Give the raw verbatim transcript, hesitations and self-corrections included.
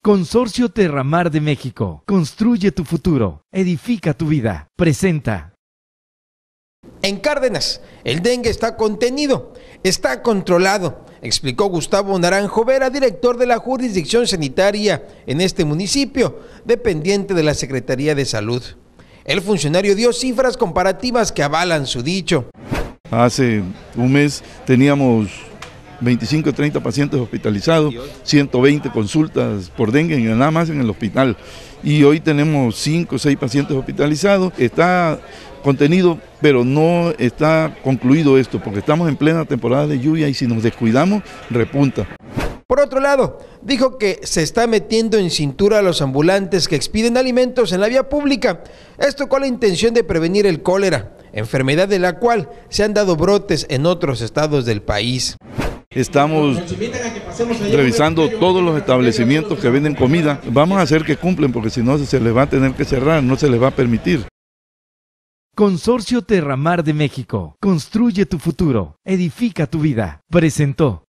Consorcio Terramar de México. Construye tu futuro. Edifica tu vida. Presenta. En Cárdenas, el dengue está contenido, está controlado, explicó Gustavo Naranjo Vera, director de la jurisdicción sanitaria en este municipio, dependiente de la Secretaría de Salud. El funcionario dio cifras comparativas que avalan su dicho. Hace un mes teníamos veinticinco o treinta pacientes hospitalizados, ciento veinte consultas por dengue, nada más en el hospital. Y hoy tenemos cinco o seis pacientes hospitalizados. Está contenido, pero no está concluido esto, porque estamos en plena temporada de lluvia y si nos descuidamos, repunta. Por otro lado, dijo que se está metiendo en cintura a los ambulantes que expiden alimentos en la vía pública, esto con la intención de prevenir el cólera, enfermedad de la cual se han dado brotes en otros estados del país. Estamos revisando todos los establecimientos que venden comida. Vamos a hacer que cumplen, porque si no se les va a tener que cerrar, no se les va a permitir. Consorcio Terramar de México. Construye tu futuro. Edifica tu vida. Presentó.